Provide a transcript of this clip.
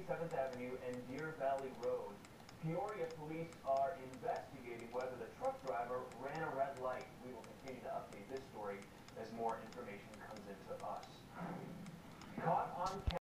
27th Avenue and Deer Valley Road. Peoria police are investigating whether the truck driver ran a red light. We will continue to update this story as more information comes into us. Caught on camera.